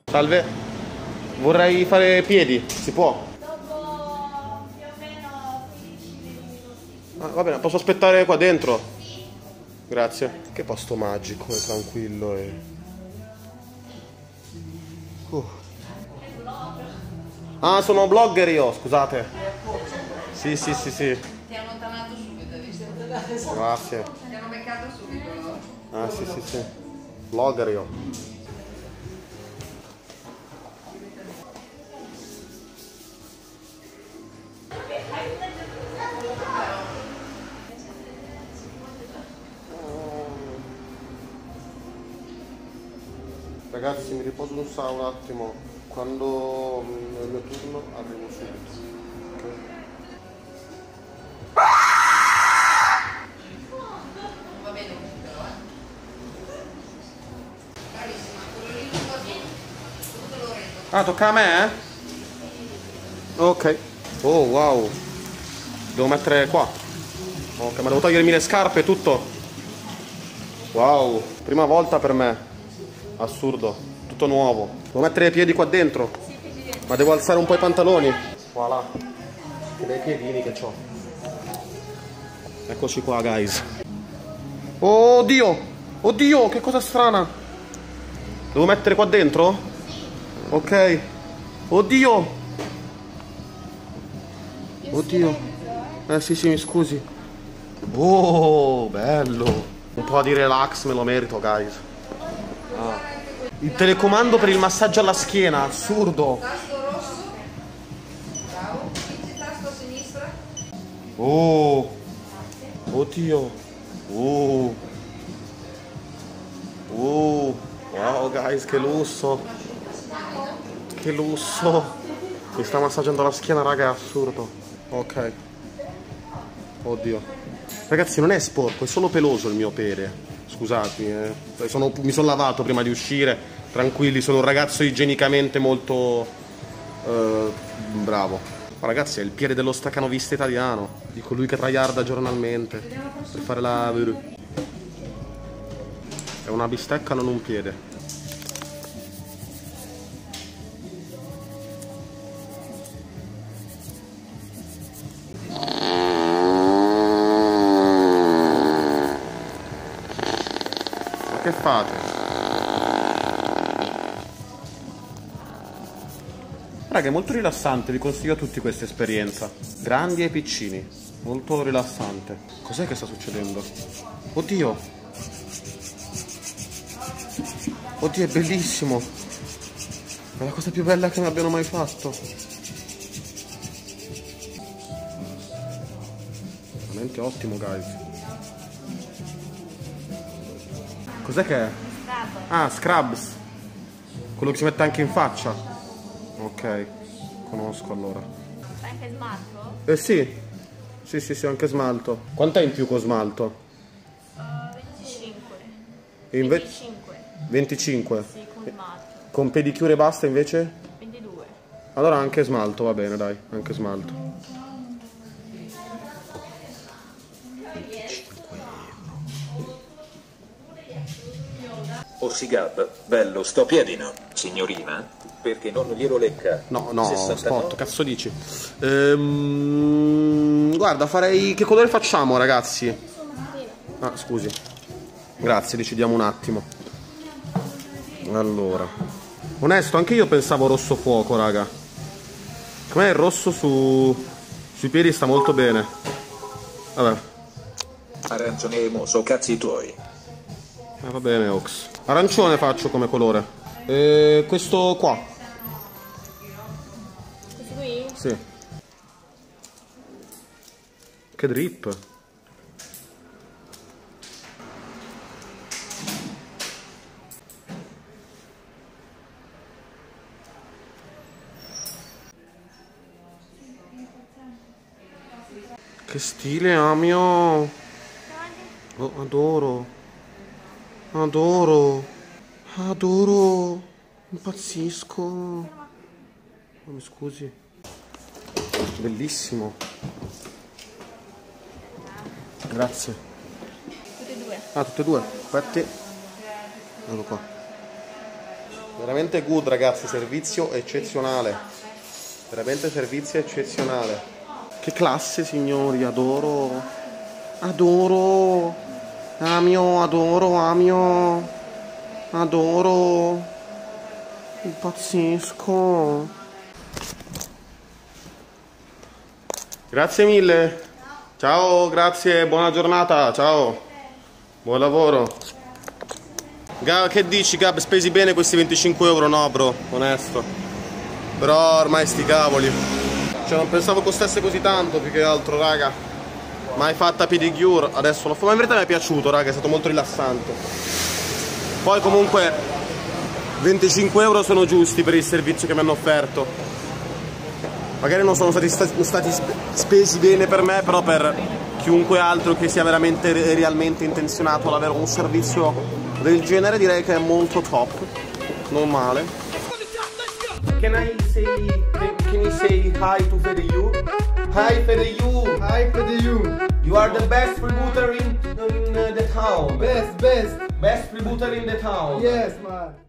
Salve, vorrei fare piedi, si può? Dopo più o meno 15 minuti. Ah, va bene, posso aspettare qua dentro? Grazie. Che posto magico e tranquillo e... Ah, sono blogger io, scusate. Sì. Ti hanno allontanato subito, hai visto? Grazie. Ti hanno beccato subito loro. Ah, sì. Blogger io. Ragazzi, mi riposo un attimo. Quando è il mio turno arrivo subito. Ok? Va bene così però, Bravissima, quello lì così, tutto Loreto. Ah, tocca a me, eh? Ok. Oh, wow. Devo mettere qua. Ok, ma devo togliermi le scarpe e tutto. Wow, prima volta per me. Assurdo, tutto nuovo. Devo mettere i piedi qua dentro. Ma devo alzare un po' i pantaloni. Voilà. Che bei piedini che ho. Eccoci qua, guys. Oddio! Oddio, che cosa strana. Devo mettere qua dentro? Ok. Oddio! Oddio. Sì, mi scusi. Oh, bello. Un po' di relax me lo merito, guys. Ah. Il telecomando per il massaggio alla schiena, assurdo. Tasto rosso. Bravo. Spingi il tasto a sinistra. Oh. Oddio. Oh. Wow, guys, che lusso. Che lusso. Mi sta massaggiando la schiena, raga, è assurdo. Ok. Oddio. Ragazzi, non è sporco, è solo peloso il mio pene. Scusatemi, mi sono lavato prima di uscire. Tranquilli, sono un ragazzo igienicamente molto bravo. Ma ragazzi, è il piede dello staccanovista italiano, di colui che tryharda giornalmente per fare la... È una bistecca, non un piede. Che fate? Raga, è molto rilassante, vi consiglio a tutti questa esperienza. Grandi e piccini, molto rilassante. Cos'è che sta succedendo? Oddio! Oddio, è bellissimo! È la cosa più bella che mi abbiano mai fatto. Veramente ottimo, guys. Cos'è che è? Scrub. Ah, Scrubs. Quello che si mette anche in faccia. Ok, conosco allora. Fai anche smalto? Sì, anche smalto. Quant'è in più con smalto? 25. E 25. Sì, con smalto. Con pedicure basta invece? 22. Allora anche smalto, va bene, dai, anche smalto. Orsigab, bello sto piedino. Signorina, perché non glielo lecca? No, 69? spot, cazzo dici? Guarda, farei... Che colore facciamo, ragazzi? Ah, scusi. Grazie, decidiamo un attimo. Allora. Onesto, anche io pensavo rosso fuoco, raga. Com'è il rosso sui piedi sta molto bene. Vabbè. Arancione e mosso, cazzi tuoi. Va bene, Ox. Arancione faccio come colore. Questo qua. Questo qui? Sì. Che drip. Che stile, Amio. Oh, adoro. Adoro, impazzisco. Oh, mi scusi. Bellissimo. Grazie. Tutte e due. Ah, tutte e due. Aspetti. Ecco qua. Veramente good ragazzi, servizio eccezionale. Veramente servizio eccezionale. Che classe signori, adoro. Adoro. Amio, adoro, amio. Adoro. Impazzisco. Grazie mille. Ciao, grazie, buona giornata, ciao. Buon lavoro. Gab, che dici Gab, spesi bene questi 25 euro? No bro, onesto. Però ormai sti cavoli. Cioè non pensavo costasse così tanto, più che altro raga. Mai fatta pedicure, adesso lo fa. Ma in verità mi è piaciuto raga, è stato molto rilassante. Poi comunque 25 euro sono giusti per il servizio che mi hanno offerto. Magari non sono stati spesi bene per me, però per chiunque altro che sia veramente realmente intenzionato ad avere un servizio del genere direi che è molto top, non male. Can you say hi to FedeU? Hi FedeU! Hi FedeU! You are the best freebooter in the town. Best. Best freebooter in the town. Yes, man.